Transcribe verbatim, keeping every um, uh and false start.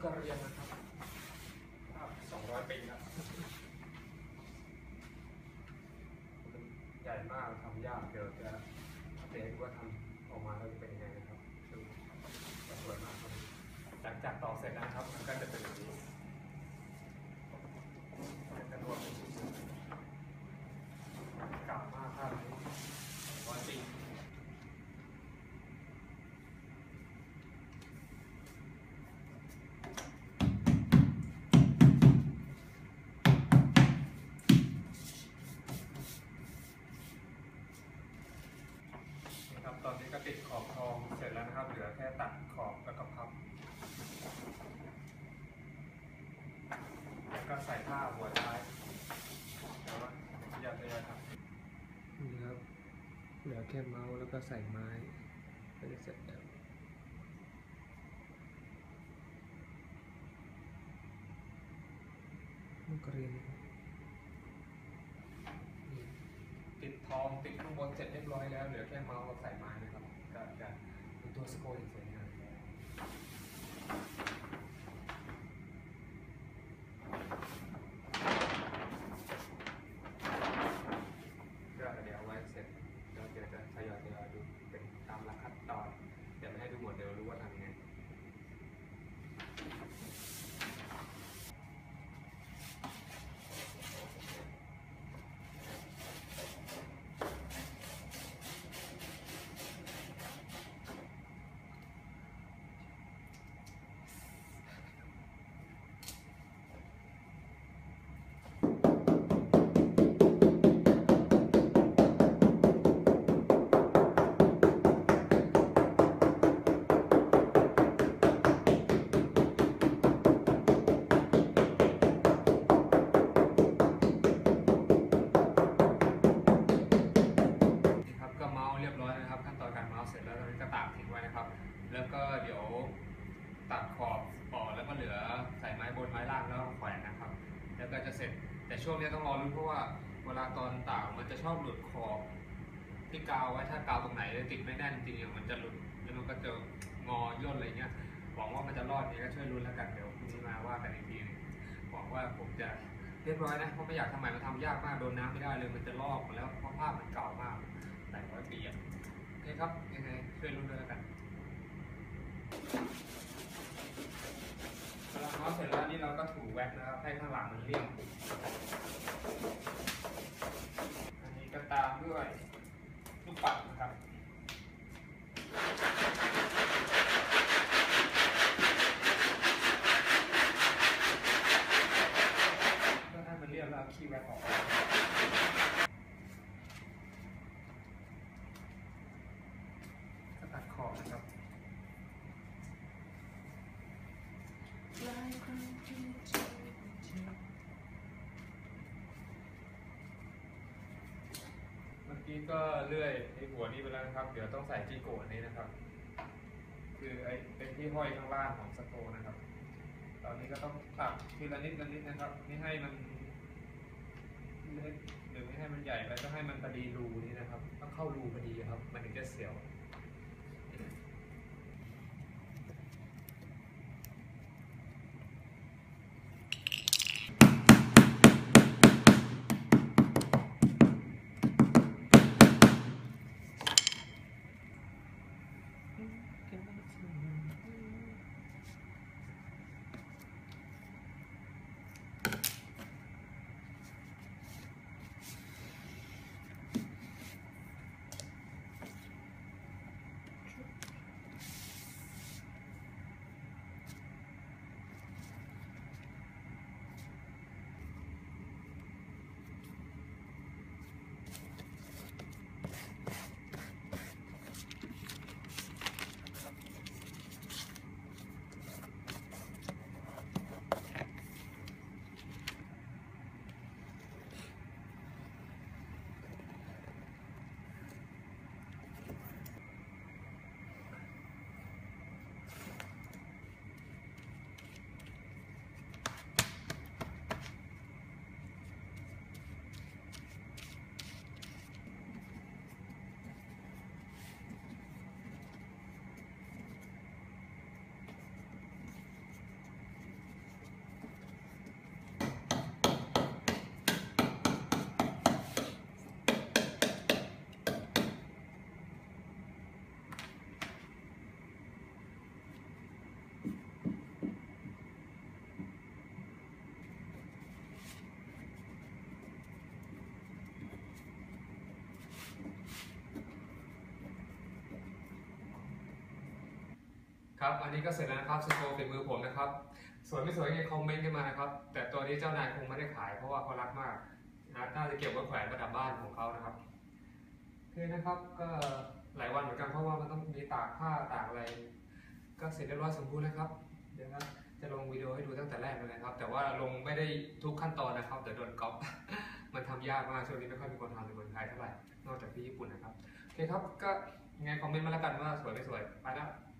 กระเรียนนะครับสองร้อยปีแล้วใหญ่มากทำยากเดี๋ยวจะเดี๋ยวว่าทำออกมาแล้วจะเป็นยังไงนะครับดูสวยมากครับหลังจากต่อเสร็จนะครับมันก็จะเป็นแบบนี้จะรวมเป็นชิ้นเก่ามากครับร้อยปีตอนนี้ก็ติดขอบทองเสร็จแล้วนะครับเหลือแค่ตัดขอบแล้วก็พับแล้วก็ใส่ผ้าหัวท้ายแล้วก็ยัดยัดครับนี่ครับเหลือแค่เมาส์แล้วก็ใส่ไม้ก็จะเสร็จแล้วลูกกระเรียนติดทองติดข้างบนเสร็จเรียบร้อยแล้วเหลือแค่เมาส์กับใส่ไม้นะครับก็จะเป็นตัวสโคปสวยงามก็เดี๋ยวเอาไว้เสร็จแล้วเดี๋ยวจะทยอยทยอยดูเป็นตามหลักขั้นตอนเดี๋ยวไม่ให้ดูหมดเดี๋ยวรู้ว่าทำยังไงเสร็จแล้วตอนนี้ก็ตากทิ้งไว้นะครับแล้วก็เดี๋ยวตัดขอบปอกแล้วก็เหลือใส่ไม้บนไม้ล่างแล้วแขวนนะครับแล้วก็จะเสร็จแต่ช่วงนี้ต้องรอรุ้นเพราะว่าเวลาตอนตากมันจะชอบหลุดขอบที่กาวไว้ถ้ากาวตรงไหนติดไม่แน่นจริงๆมันจะหลุดแล้วมันก็จะงอย่นอะไรเงี้ยหวังว่ามันจะรอดนี้ก็ช่วยรุ้นแล้วกันเดี๋ยวพรุ่งนี้มาว่ากันอีกทีนึงหวังว่าผมจะเรียบร้อยนะเพราะไม่อยากทำใหม่มันทำยากมากโดนน้ำไม่ได้เลยมันจะลอกแล้วเพราะภาพมันเก่ามากหลายร้อยปีอ่ะโอเคครับยังไงช่วยรุ้นด้วยแล้วกันพอเราเมาส์เสร็จแล้วนี่เราก็ถูแว็กนะครับให้ข้างหลังมันเลี่ยมอันนี้ก็ตามด้วยลูกปัดนะครับก็ให้มันเลี่ยมแล้วขี้แว็กออกก็ตัดขอบนะครับเมื่อกี้ก็เลื่อยไอ้หัวนี้ไปแล้วนะครับเดี๋ยวต้องใส่จิโกะนี้นะครับคือไอ้เป็นที่ห้อยข้างล่างของสโตนะครับตอนนี้ก็ต้องตัดทีละนิดละนิดนะครับไม่ให้มันเล็กหรือไม่ให้มันใหญ่ไปต้องให้มันพอดีรูนี้นะครับต้องเข้ารูพอดีครับมันถึงจะเสียวครับอันนี้ก็เสร็จแล้วนะครับสโคปฝีมือผมนะครับสวยไม่สวยยังไงคอมเมนต์กันมานะครับแต่ตัวนี้เจ้านายคงไม่ได้ขายเพราะว่าเขารักมากนะน่าจะเก็บไว้แขวนประดับบ้านของเขานะครับโอเคนะครับก็หลายวันเหมือนกันเพราะว่ามันต้องมีตากผ้าตากอะไรก็เสร็จเรียบร้อยสมบูรณ์แล้วครับเดี๋ยวนะจะลงวิดีโอให้ดูตั้งแต่แรกเลยนะครับแต่ว่าลงไม่ได้ทุกขั้นตอนนะครับเดี๋ยวโดนก๊อป มันทำยากมากช่วงนี้ไม่ค่อยมีคนทำในเมืองไทยเท่าไหร่นอกจากที่ญี่ปุ่นนะครับโอเคครับก็ยังไงคอมเมนต์มาแล้วกันว่าสวยไม่สวยไปแล้ว